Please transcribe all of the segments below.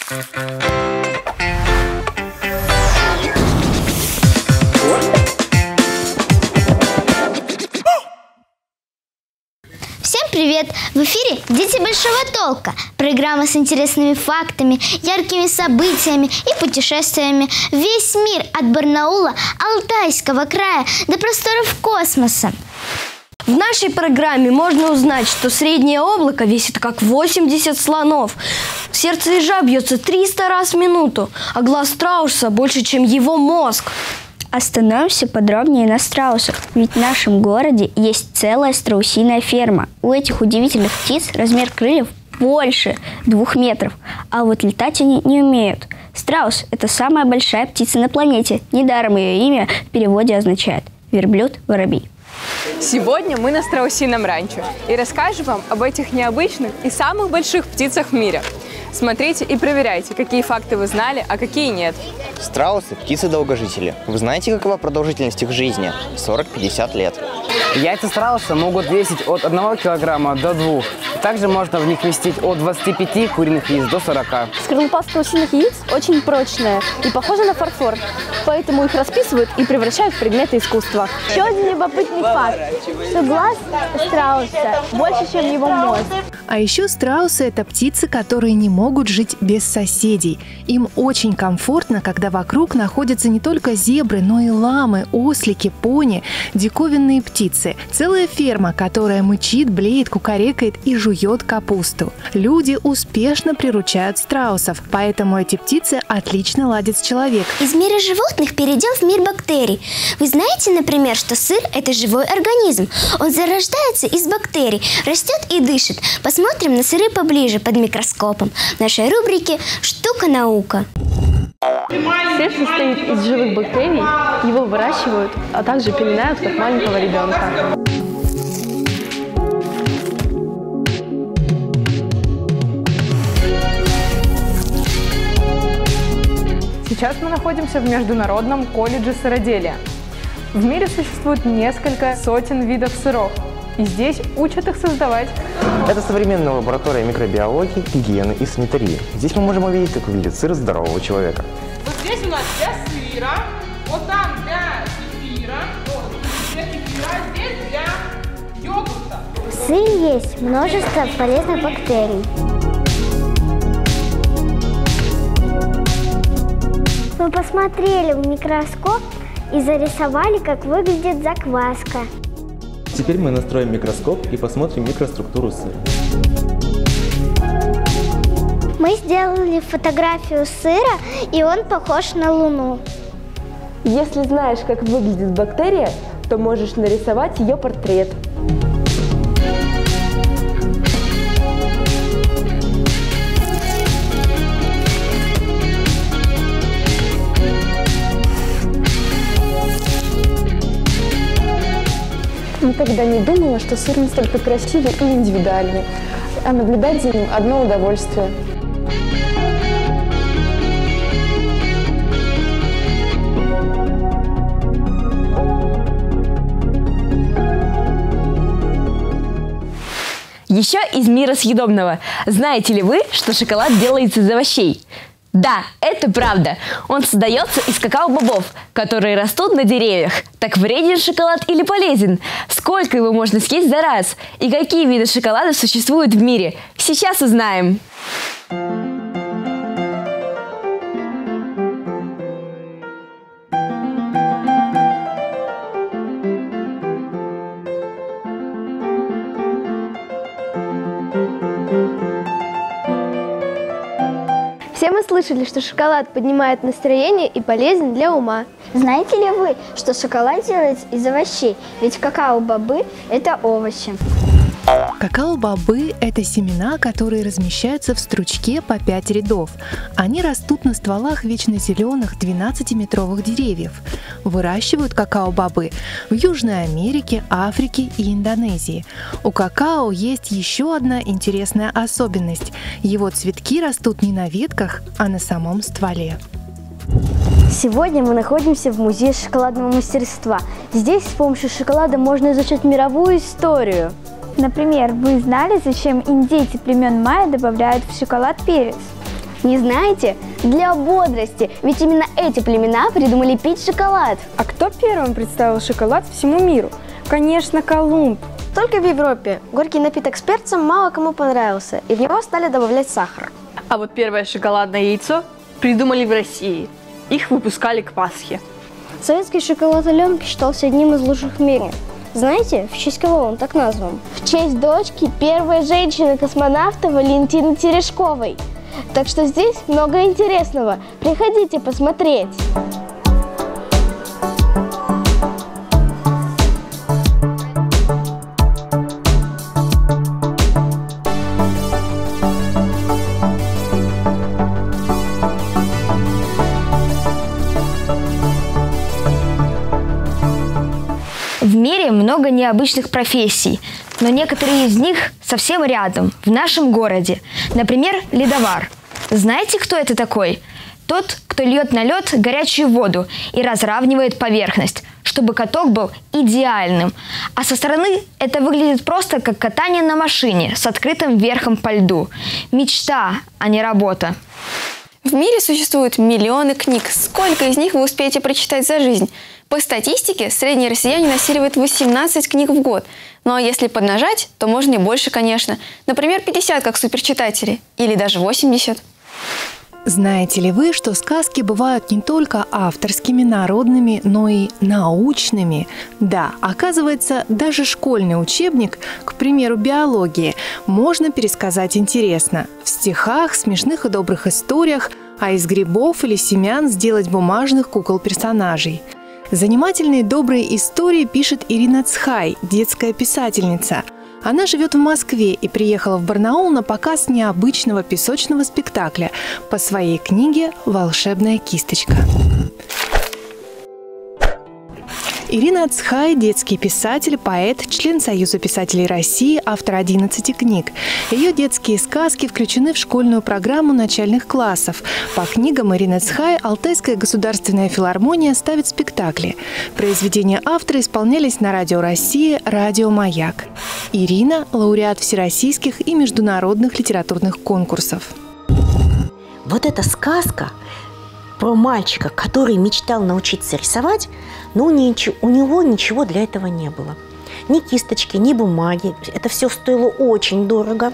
Всем привет! В эфире «Дети большого толка». Программа с интересными фактами, яркими событиями и путешествиями в весь мир от Барнаула, Алтайского края до просторов космоса. В нашей программе можно узнать, что среднее облако весит как 80 слонов. Сердце ежа бьется 300 раз в минуту, а глаз страуса больше, чем его мозг. Остановимся подробнее на страусах, ведь в нашем городе есть целая страусиная ферма. У этих удивительных птиц размер крыльев больше 2 метров, а вот летать они не умеют. Страус – это самая большая птица на планете, недаром ее имя в переводе означает «верблюд-воробей». Сегодня мы на страусином ранчо и расскажем вам об этих необычных и самых больших птицах в мире. Смотрите и проверяйте, какие факты вы знали, а какие нет. Страусы – птицы-долгожители. Вы знаете, какова продолжительность их жизни? 40-50 лет. Яйца страуса могут весить от 1 килограмма до 2. Также можно в них вместить от 25 куриных яиц до 40. Скорлупа страусиных яиц очень прочная и похожа на фарфор, поэтому их расписывают и превращают в предметы искусства. Еще один любопытный факт, что глаз страуса больше, чем его мозг. А еще страусы – это птицы, которые не могут жить без соседей. Им очень комфортно, когда вокруг находятся не только зебры, но и ламы, ослики, пони, диковинные птицы. Целая ферма, которая мычит, блеет, кукарекает и жует капусту. Люди успешно приручают страусов, поэтому эти птицы отлично ладят с человеком. Из мира животных перейдем в мир бактерий. Вы знаете, например, что сыр – это живой организм. Он зарождается из бактерий, растет и дышит. Посмотрим на сыры поближе под микроскопом. В нашей рубрике «Штука-наука». Сыр состоит из живых бактерий, его выращивают, а также пеленают, как маленького ребенка. Сейчас мы находимся в Международном колледже сыроделия. В мире существует несколько сотен видов сыров, и здесь учат их создавать. Это современная лаборатория микробиологии, гигиены и санитарии. Здесь мы можем увидеть, как выглядит сыр здорового человека. Вот здесь у нас для сыра, вот там для кефира, для кефира, а здесь для йогурта. В сыре есть множество полезных бактерий. Мы посмотрели в микроскоп и зарисовали, как выглядит закваска. Теперь мы настроим микроскоп и посмотрим микроструктуру сыра. Мы сделали фотографию сыра, и он похож на Луну. Если знаешь, как выглядит бактерия, то можешь нарисовать ее портрет. Никогда не думала, что сыр настолько красивый и индивидуальный, а наблюдать за ним одно удовольствие. Еще из мира съедобного. Знаете ли вы, что шоколад делается из овощей? Да, это правда. Он создается из какао-бобов, которые растут на деревьях. Так вреден шоколад или полезен? Сколько его можно съесть за раз? И какие виды шоколада существуют в мире? Сейчас узнаем. Все мы слышали, что шоколад поднимает настроение и полезен для ума. Знаете ли вы, что шоколад делается из овощей? Ведь какао-бобы – это овощи. Какао-бобы – это семена, которые размещаются в стручке по 5 рядов. Они растут на стволах вечно зеленых 12-метровых деревьев. Выращивают какао-бобы в Южной Америке, Африке и Индонезии. У какао есть еще одна интересная особенность. Его цветки растут не на ветках, а на самом стволе. Сегодня мы находимся в музее шоколадного мастерства. Здесь с помощью шоколада можно изучать мировую историю. Например, вы знали, зачем индейцы племен майя добавляют в шоколад перец? Не знаете? Для бодрости, ведь именно эти племена придумали пить шоколад. А кто первым представил шоколад всему миру? Конечно, Колумб. Только в Европе горький напиток с перцем мало кому понравился, и в него стали добавлять сахар. А вот первое шоколадное яйцо придумали в России. Их выпускали к Пасхе. Советский шоколад Аленка считался одним из лучших в мире. Знаете, в честь кого он так назван? В честь дочки первой женщины-космонавта Валентины Терешковой. Так что здесь много интересного. Приходите посмотреть. В мире много необычных профессий, но некоторые из них совсем рядом, в нашем городе. Например, ледовар. Знаете, кто это такой? Тот, кто льет на лед горячую воду и разравнивает поверхность, чтобы каток был идеальным. А со стороны это выглядит просто как катание на машине с открытым верхом по льду. Мечта, а не работа. В мире существуют миллионы книг. Сколько из них вы успеете прочитать за жизнь? По статистике, средний россиянин осиливает 18 книг в год. Ну а если поднажать, то можно и больше, конечно. Например, 50, как суперчитатели. Или даже 80. Знаете ли вы, что сказки бывают не только авторскими, народными, но и научными? Да, оказывается, даже школьный учебник, к примеру, биологии, можно пересказать интересно. В стихах, смешных и добрых историях, а из грибов или семян сделать бумажных кукол-персонажей. Занимательные добрые истории пишет Ирина Цхай, детская писательница. Она живет в Москве и приехала в Барнаул на показ необычного песочного спектакля по своей книге «Волшебная кисточка». Ирина Цхай – детский писатель, поэт, член Союза писателей России, автор 11 книг. Ее детские сказки включены в школьную программу начальных классов. По книгам Ирины Цхай Алтайская государственная филармония ставит спектакли. Произведения автора исполнялись на Радио России, Радио Маяк. Ирина – лауреат всероссийских и международных литературных конкурсов. Вот эта сказка про мальчика, который мечтал научиться рисовать, но у него ничего для этого не было. Ни кисточки, ни бумаги. Это все стоило очень дорого.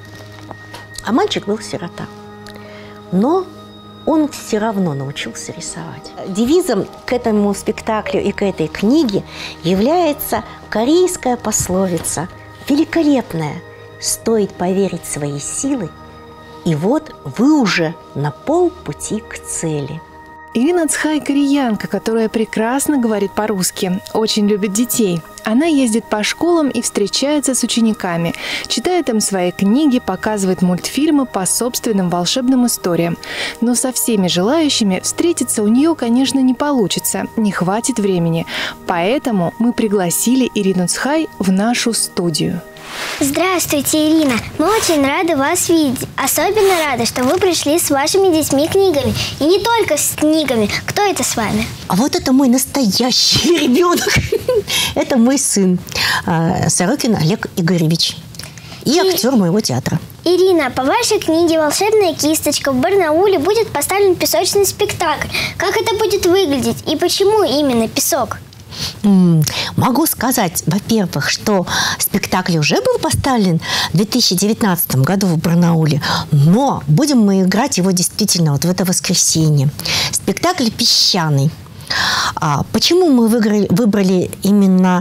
А мальчик был сирота. Но он все равно научился рисовать. Девизом к этому спектаклю и к этой книге является корейская пословица, великолепная: «Стоит поверить в свои силы, и вот вы уже на полпути к цели». Ирина Цхай – кореянка, которая прекрасно говорит по-русски, очень любит детей. Она ездит по школам и встречается с учениками, читает им свои книги, показывает мультфильмы по собственным волшебным историям. Но со всеми желающими встретиться у нее, конечно, не получится, не хватит времени. Поэтому мы пригласили Ирину Цхай в нашу студию. Здравствуйте, Ирина. Мы очень рады вас видеть. Особенно рады, что вы пришли с вашими детьми-книгами. И не только с книгами. Кто это с вами? А вот это мой настоящий ребенок. Это мой сын Сорокин Олег Игоревич. И актер моего театра. Ирина, по вашей книге «Волшебная кисточка» в Барнауле будет поставлен песочный спектакль. Как это будет выглядеть и почему именно песок? Могу сказать, во-первых, что спектакль уже был поставлен в 2019 году в Барнауле, но будем мы играть его действительно вот в это воскресенье. Спектакль песчаный. Почему мы выбрали именно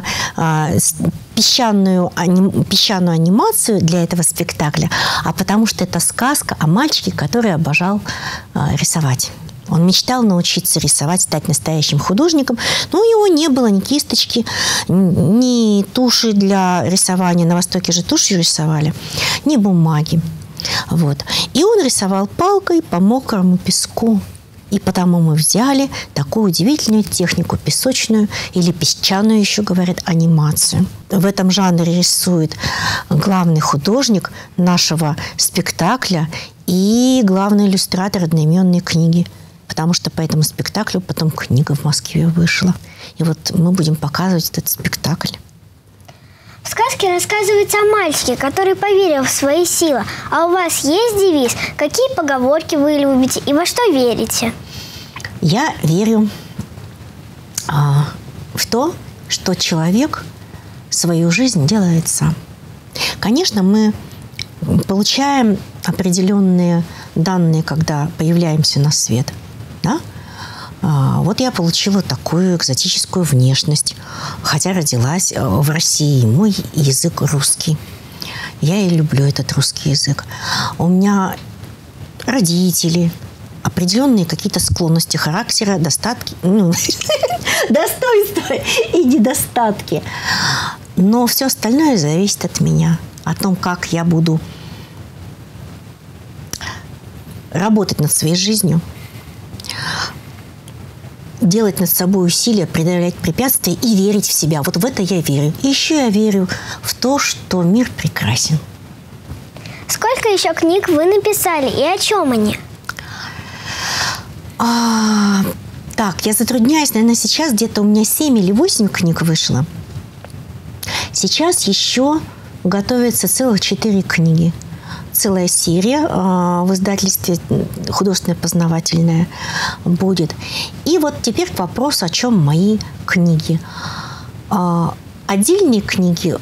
песчаную анимацию для этого спектакля? Потому что это сказка о мальчике, который обожал рисовать. Он мечтал научиться рисовать, стать настоящим художником, но у него не было ни кисточки, ни туши для рисования. На Востоке же тушью рисовали, ни бумаги. Вот. И он рисовал палкой по мокрому песку. И потому мы взяли такую удивительную технику, песочную или песчаную, еще говорят, анимацию. В этом жанре рисует главный художник нашего спектакля и главный иллюстратор одноименной книги. Потому что по этому спектаклю потом книга в Москве вышла. И вот мы будем показывать этот спектакль. В сказке рассказывается о мальчике, который поверил в свои силы. А у вас есть девиз? Какие поговорки вы любите и во что верите? Я верю в то, что человек свою жизнь делает сам. Конечно, мы получаем определенные данные, когда появляемся на свет. Да? Вот я получила такую экзотическую внешность, хотя родилась в России. Мой язык русский. Я и люблю этот русский язык. У меня родители, определенные какие-то склонности характера, достатки, достоинства и недостатки. Но все остальное зависит от меня. О том, как я буду работать над своей жизнью, делать над собой усилия, преодолевать препятствия и верить в себя. Вот в это я верю. И еще я верю в то, что мир прекрасен. Сколько еще книг вы написали и о чем они? Так, я затрудняюсь. Наверное, сейчас где-то у меня 7 или 8 книг вышло. Сейчас еще готовится целых 4 книги. Целая серия в издательстве художественно-познавательная будет. И вот теперь к вопросу, о чем мои книги. Отдельные книги,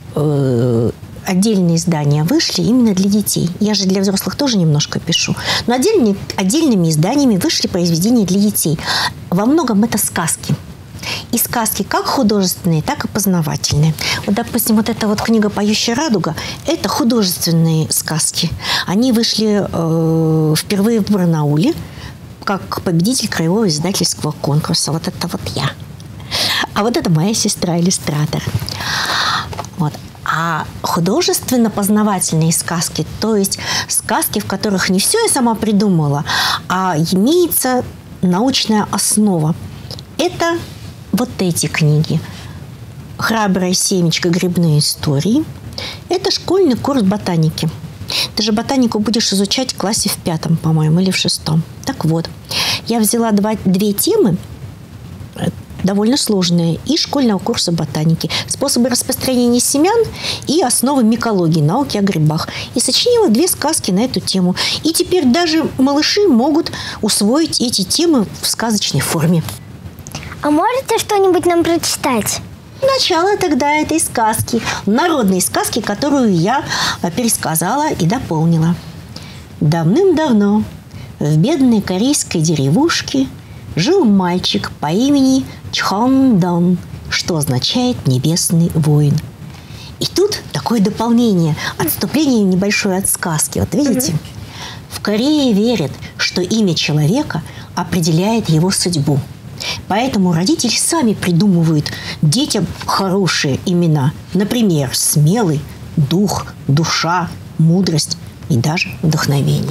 отдельные издания вышли именно для детей. Я же для взрослых тоже немножко пишу. Но отдельными изданиями вышли произведения для детей. Во многом это сказки. И сказки как художественные, так и познавательные. Вот, допустим, вот эта вот книга «Поющая радуга» – это художественные сказки. Они вышли впервые в Барнауле как победитель краевого издательского конкурса. Вот это вот я. А вот это моя сестра-иллюстратор. Вот. А художественно-познавательные сказки, то есть сказки, в которых не все я сама придумала, а имеется научная основа. Это вот эти книги. «Храбрая семечка. Грибные истории». Это школьный курс ботаники. Ты же ботанику будешь изучать в классе в 5, по-моему, или в 6. Так вот, я взяла две темы, довольно сложные, из школьного курса ботаники. Способы распространения семян и основы микологии, науки о грибах. И сочинила 2 сказки на эту тему. И теперь даже малыши могут усвоить эти темы в сказочной форме. А можете что-нибудь нам прочитать? Начало тогда этой сказки. Народной сказки, которую я пересказала и дополнила. Давным-давно в бедной корейской деревушке жил мальчик по имени Чхон-дон, что означает «небесный воин». И тут такое дополнение, отступление небольшое от сказки. Вот видите? В Корее верят, что имя человека определяет его судьбу. Поэтому родители сами придумывают детям хорошие имена. Например, смелый, дух, душа, мудрость и даже вдохновение.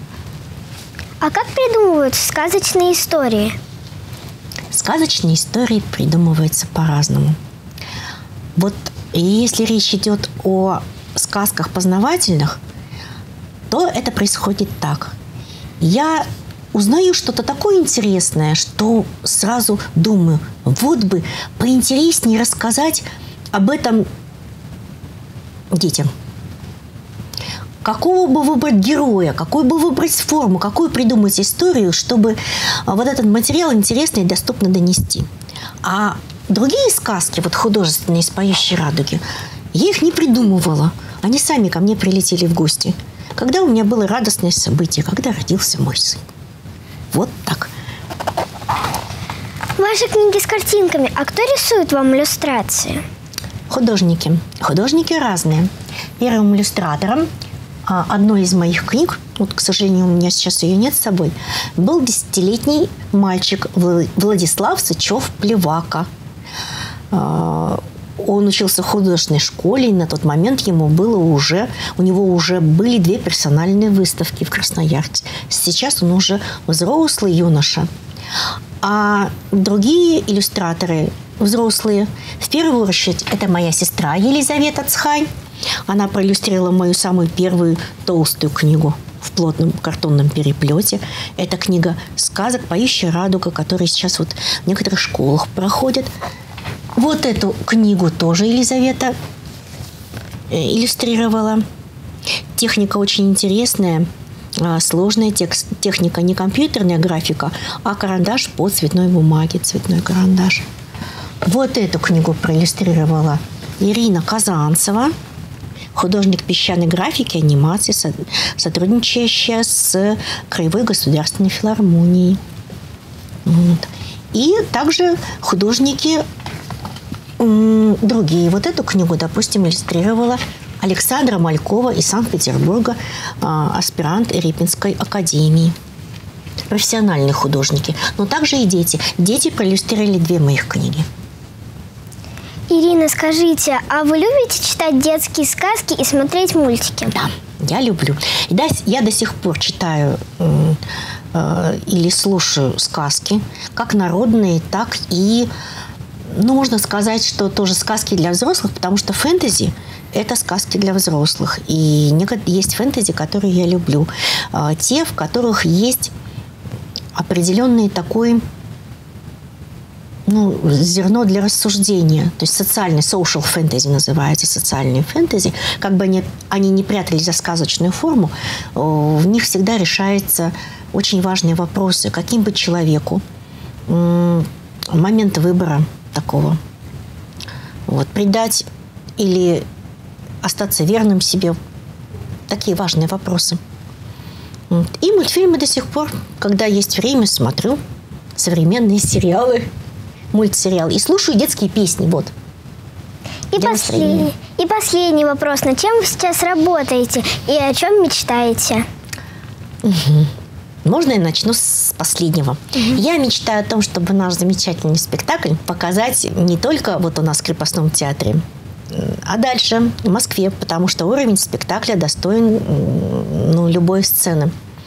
А как придумывают сказочные истории? Сказочные истории придумываются по-разному. Вот если речь идет о сказках познавательных, то это происходит так. Я узнаю что-то такое интересное, что сразу думаю, вот бы поинтереснее рассказать об этом детям. Какого бы выбрать героя, какую бы выбрать форму, какую придумать историю, чтобы вот этот материал интересно и доступно донести. А другие сказки, вот художественные из «Поющей радуги», я их не придумывала. Они сами ко мне прилетели в гости, когда у меня было радостное событие, когда родился мой сын. Вот так. Ваши книги с картинками. А кто рисует вам иллюстрации? Художники. Художники разные. Первым иллюстратором одной из моих книг, вот, к сожалению, у меня сейчас ее нет с собой, был 10-летний мальчик Владислав Сычев-Плевака. Он учился в художественной школе, и на тот момент у него уже были 2 персональные выставки в Красноярске. Сейчас он уже взрослый юноша. А другие иллюстраторы взрослые, в первую очередь, это моя сестра Елизавета Цхань. Она проиллюстрировала мою самую первую толстую книгу в плотном картонном переплете. Это книга сказок «Поющая радуга», которая сейчас вот в некоторых школах проходит. Вот эту книгу тоже Елизавета иллюстрировала. Техника очень интересная, сложная техника, не компьютерная графика, а карандаш по цветной бумаге, цветной карандаш. Вот эту книгу проиллюстрировала Ирина Казанцева, художник песчаной графики и анимации, сотрудничающая с Краевой государственной филармонией. Вот. И также художники другие. Вот эту книгу, допустим, иллюстрировала Александра Малькова из Санкт-Петербурга, аспирант Репинской академии. Профессиональные художники. Но также и дети. Дети проиллюстрировали 2 моих книги. Ирина, скажите, а вы любите читать детские сказки и смотреть мультики? Да, я люблю. И да, я до сих пор читаю или слушаю сказки, как народные, так и, ну, можно сказать, что тоже сказки для взрослых, потому что фэнтези – это сказки для взрослых. И есть фэнтези, которые я люблю. Те, в которых есть определенный такой, ну, зерно для рассуждения. То есть социальный, social fantasy называется, социальные фэнтези. Как бы они не прятались за сказочную форму, в них всегда решаются очень важные вопросы. Каким быть человеку? Момент выбора такого. Вот, предать или остаться верным себе. Такие важные вопросы. И мультфильмы до сих пор, когда есть время, смотрю современные сериалы, мультсериалы. И слушаю детские песни. Вот. И последний вопрос. Над чем вы сейчас работаете и о чем мечтаете? Можно я начну с последнего? Я мечтаю о том, чтобы наш замечательный спектакль показать не только вот у нас в Крепостном театре, а дальше, в Москве, потому что уровень спектакля достоин, ну, любой сцены.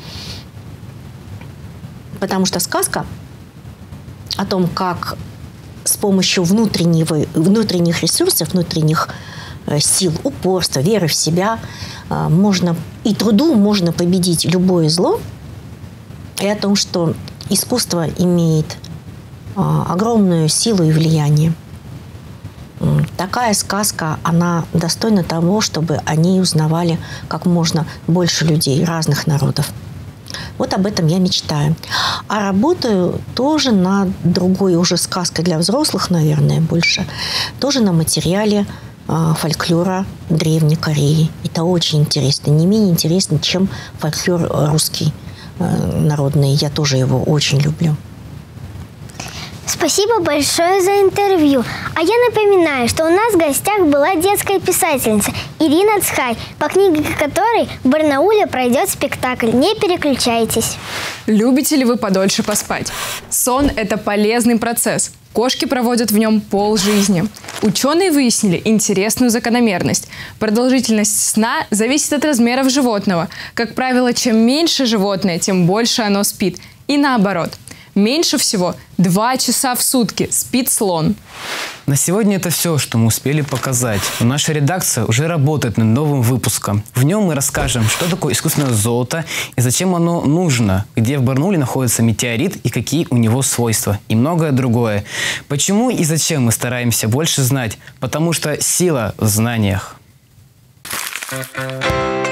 Потому что сказка о том, как с помощью внутренних ресурсов, внутренних сил, упорства, веры в себя и труду можно победить любое зло, и о том, что искусство имеет огромную силу и влияние. Такая сказка, она достойна того, чтобы о ней узнавали как можно больше людей, разных народов. Вот об этом я мечтаю. А работаю тоже над другой уже сказкой для взрослых, наверное, больше. Тоже на материале фольклора Древней Кореи. Это очень интересно. Не менее интересно, чем фольклор русский народный. Я тоже его очень люблю. Спасибо большое за интервью. А я напоминаю, что у нас в гостях была детская писательница Ирина Цхай, по книге которой в Барнауле пройдет спектакль. Не переключайтесь. Любите ли вы подольше поспать? Сон – это полезный процесс. Кошки проводят в нем полжизни. Ученые выяснили интересную закономерность. Продолжительность сна зависит от размеров животного. Как правило, чем меньше животное, тем больше оно спит. И наоборот. Меньше всего 2 часа в сутки спит слон. На сегодня это все, что мы успели показать. Но наша редакция уже работает над новым выпуском. В нем мы расскажем, что такое искусственное золото и зачем оно нужно, где в Барнауле находится метеорит и какие у него свойства, и многое другое. Почему и зачем мы стараемся больше знать? Потому что сила в знаниях.